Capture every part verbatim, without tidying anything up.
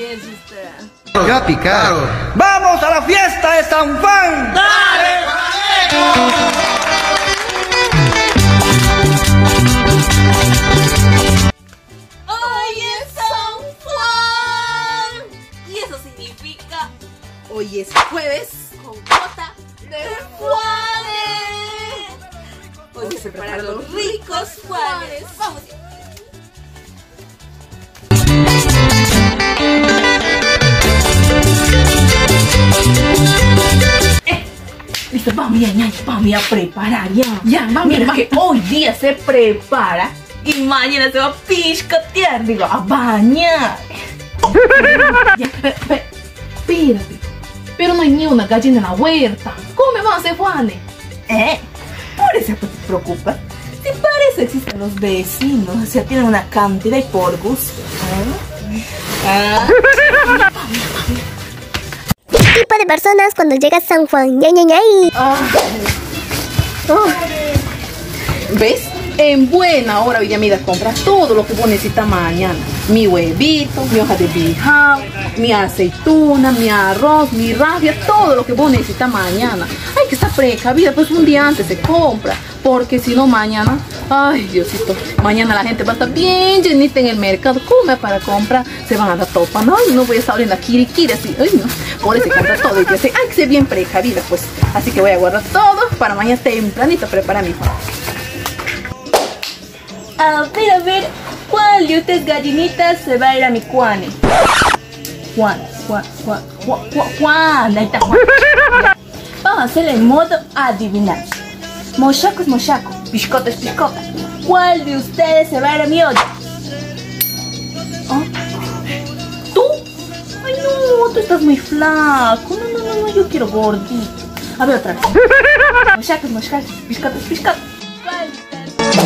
bien, sister. Ya picaron. ¡Vamos a la fiesta de San Juan! ¡Dale, ¡Hoy es San Juan! Y eso significa... Hoy es jueves con cuota de Juanes. Hoy se preparan los ricos Juanes. Vamos. Listo, vamos ya, ya, vamos ya a preparar, ya. Ya, vamos. Mira que hoy día se prepara y mañana se va a piscotear, digo, a bañar. Ya, pe, pe, espérate. Pero no hay ni una gallina en la huerta. ¿Cómo me van a hacer Juanes? ¿Eh? Por eso te preocupas. Si para eso existen los vecinos, o sea, tienen una cantidad y por gusto. ¿Eh? Ah. ¿Qué tipo de personas cuando llega San Juan? ¡Ñay, ñay, ñay! Oh. Oh. ¿Ves? En buena hora Villamida compra todo lo que vos necesitas mañana. Mi huevito, mi hoja de bijao, mi aceituna, mi arroz, mi rafia, todo lo que vos necesitas mañana. Hay que estar precavida, pues un día antes se compra. Porque si no mañana, ay Diosito, mañana la gente va a estar bien llenita en el mercado. Come para comprar, se van a dar topa. No, no voy a estar abriendo aquí kiri así. Ay no, por eso compra todo. Y yo sé, hay que ser bien precavida, pues. Así que voy a guardar todo para mañana tempranito preparar mi pan. A ver, a ver, ¿cuál de ustedes gallinitas se va a ir a mi Juanes? Juan, Juan, Juan, Juan, Juan, Juan, ahí está Juan. Vamos a hacer el modo adivinar. Mochaco es mochaco, piscota es piscota. ¿Cuál de ustedes se va a ir a mi olla? ¿Oh? ¿Tú? Ay no, tú estás muy flaco. No, no, no, no, yo quiero gordito. A ver otra vez. Mochaco es mochaco, piscota es piscota. ¿Cuál de ustedes?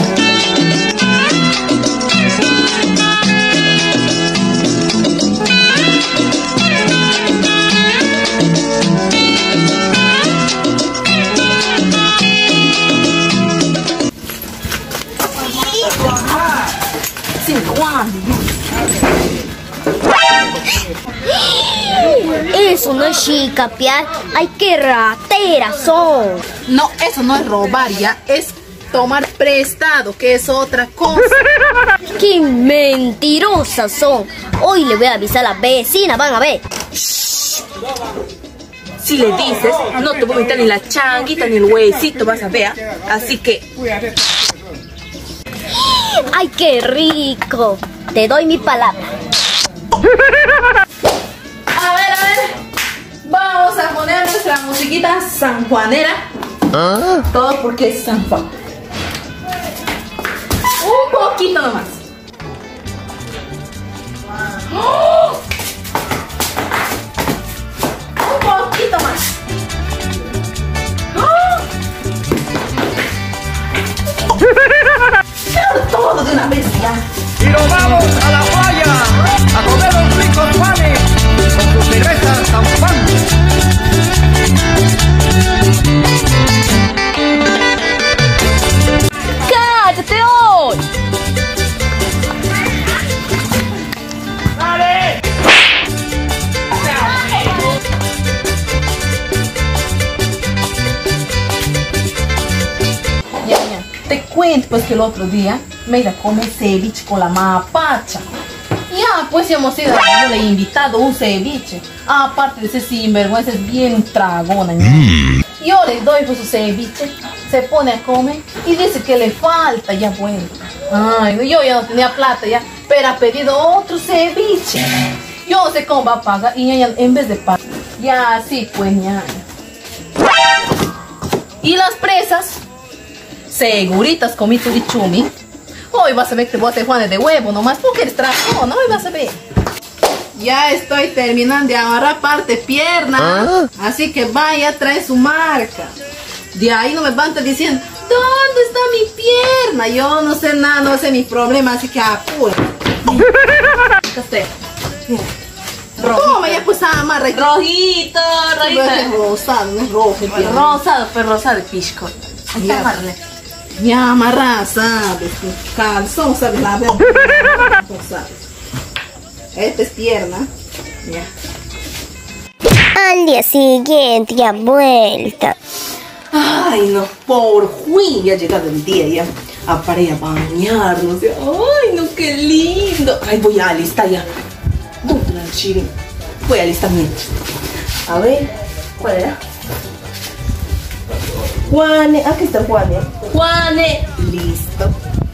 Eso no es chicapiar. ¡Ay, qué rateras son! No, eso no es robar ya, es tomar prestado, que es otra cosa. ¡Qué mentirosas son! Hoy le voy a avisar a la vecina, van a ver. Si le dices, no te voy a meter ni la changuita ni el huesito, vas a ver. Así que... ¡Ay, qué rico! Te doy mi palabra. A ver, a ver. Vamos a poner nuestra musiquita sanjuanera. ¿Ah? Todo porque es San Juan. Un poquito nomás. ¡Oh! Un poquito más. ¡Oh! Pero todo de una vez ya. Y nos vamos a la playa a comer los ricos Juanes con tu cerveza San Juan. ¡Cállate hoy! ¡Dale! Ya, ya. Te cuento pues que el otro día me iba a comer ceviche con la mapacha. Ya, pues ya hemos ido, yo le he invitado un ceviche. Aparte de ese sinvergüenza, es bien tragona. Mm. Yo le doy pues su ceviche, se pone a comer y dice que le falta ya bueno. Ay, yo ya no tenía plata ya, pero ha pedido otro ceviche. Yo no sé cómo va a pagar y ella en vez de pagar, ya así pues ya. Y las presas, seguritas comí tu dichumi. Hoy vas a ver que te voy a hacer Juanes de huevo nomás porque eres tragón, ¿no? Hoy vas a ver. Ya estoy terminando de amarrar parte pierna. ¿Ah? Así que vaya, trae su marca. De ahí no me van a estar diciendo, ¿dónde está mi pierna? Yo no sé nada, no sé mi problema, así que apura. Toma, ya pues amarra. Rojito, rojito. Es rosado, no es rojo. Rosado, pero rosado de pisco. Hay que amarrarle. Ya amarra, sabes, calzón, sabes, la verdad, sabes. Esta es pierna, Ya. Al día siguiente, ya vuelta. Ay, no, por fin ya ha llegado el día ya. A para ir a bañarnos. Ay, no, qué lindo. Ay, voy a alistar ya. ¿Dónde la Shirin? Voy a alistar mientras. A ver, ¿cuál era? Juane, aquí está Juane. Juane, listo.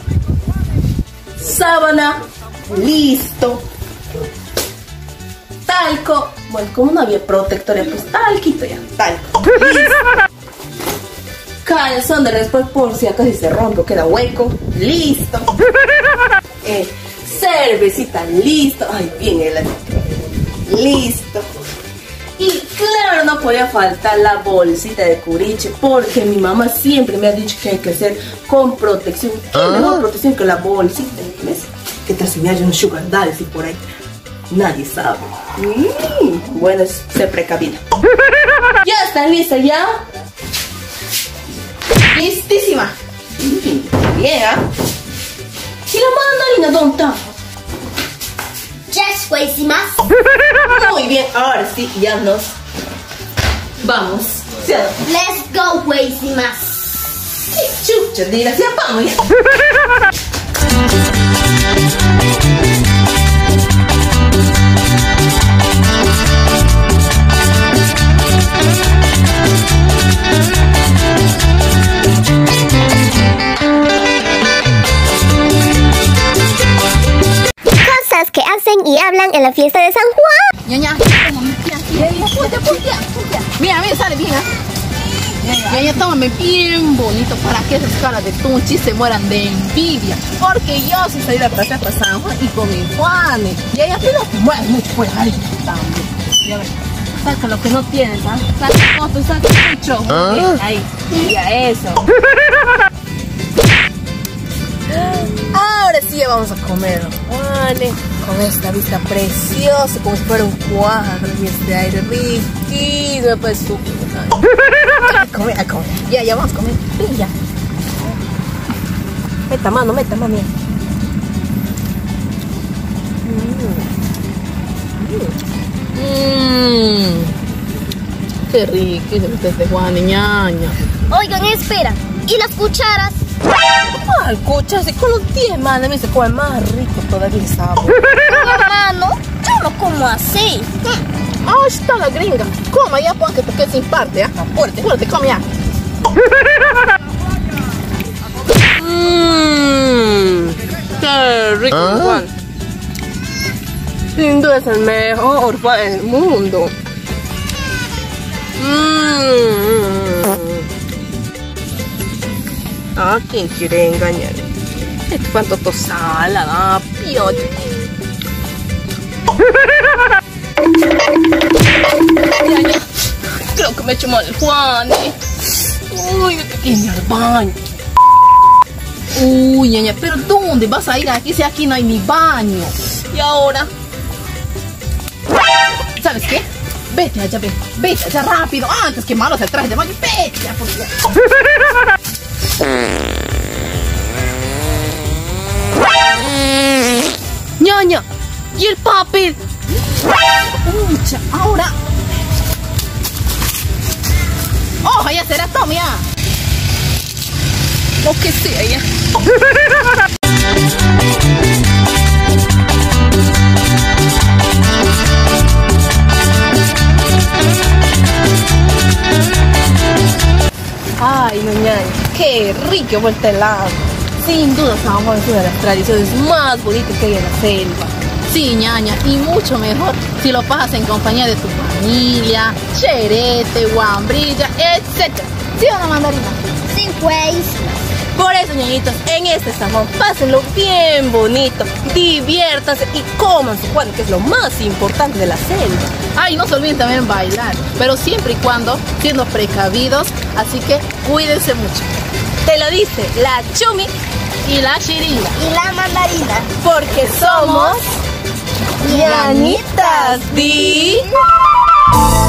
Sábana, listo. Talco. Bueno, como no había protector, pues talquito ya. Talco. Listo. Calzón de después por si acaso se rompe o queda hueco. Listo. Eh, cervecita, listo. Ay, bien helado. Listo. Y claro, no podía faltar la bolsita de curiche, porque mi mamá siempre me ha dicho que hay que hacer con protección. ¿Qué ah. mejor protección que la bolsita? ¿Ves? ¿Qué tal si me hay un sugar daddy por ahí? Nadie sabe. Mm, bueno, se precavida. Ya están listas, ya. Listísima. Mm, bien, ¿ah? ¿eh? ¿Y la mandarina dónde está? Yes, buenísimas. Muy bien, ahora sí, ya nos vamos. ¿Sí? Let's go, buenísimas. ¡Qué chucha! Dirás, ya vamos ya. Que hacen y hablan en la fiesta de San Juan. Ñaña, mira, mira, sale bien, ¿eh? Ñaña, tómame bien bonito para que esas caras de tunchi se mueran de envidia. Porque yo sí salí a pasar para San Juan y con mi Juane. Y ella te te mueres mucho, pues, ahí también. Ya ves, saca lo que no tienes, ¿ah? ¿eh? Saca fotos, saca mucho. ¿Ah? Ahí, ya eso. Ahora sí ya vamos a comer, Juane, con esta vista preciosa, como si fuera un cuadro, y este aire riquísimo, pues súper. A comer, a comer. Ya, ya vamos a comer. Sí, ya. Meta mano, meta mano. Mmm. Mmm. Qué riquísimo este Juane, ñaña. Oigan, espera. ¿Y las cucharas? Ay, cucharas, con los diez manos me se come más rico todavía el sabor. Hermano, yo no como así. Ah, oh, está la gringa. Coma ya, pues, que te quedes sin parte, ¿eh? Fuerte, fuerte, come ya. Mmm, qué rico, ¿ah? Juan. Sin duda es el mejor Juan del mundo. Mmm. ¿A quién quiere engañar? Esto cuánto tosala, ah, piocho. Ya, ya. Creo que me he hecho mal el Juan. Uy, yo te quiero ir al baño. Uy, ñaña, pero ¿dónde vas a ir? Aquí, si aquí no hay ni baño. Y ahora, ¿sabes qué? Vete allá, vete, vete allá rápido. Antes que malo se traje de baño. Vete ya, por favor. Ñaña, y el papel. Pucha, ahora. ¡Ojo, ya será Tommy! Lo que sea ya. Ay, no, ñaña, qué rico vuelta helado. Sin duda San Juan es una de las tradiciones más bonitas que hay en la selva. Sí, ñaña, y mucho mejor si lo pasas en compañía de tu familia, cherete, guambrilla, etcétera. ¿Sí o no, mandarina? Sí, pues. Por eso, ñañitos, en este San Juan, pásenlo bien bonito, diviértanse y coman su Juan, que es lo más importante de la selva. Ay, no se olviden también bailar, pero siempre y cuando siendo precavidos, así que cuídense mucho. Te lo dice la Chumi y la Shiringa y la mandarina, porque somos ñañitas. ¿Di?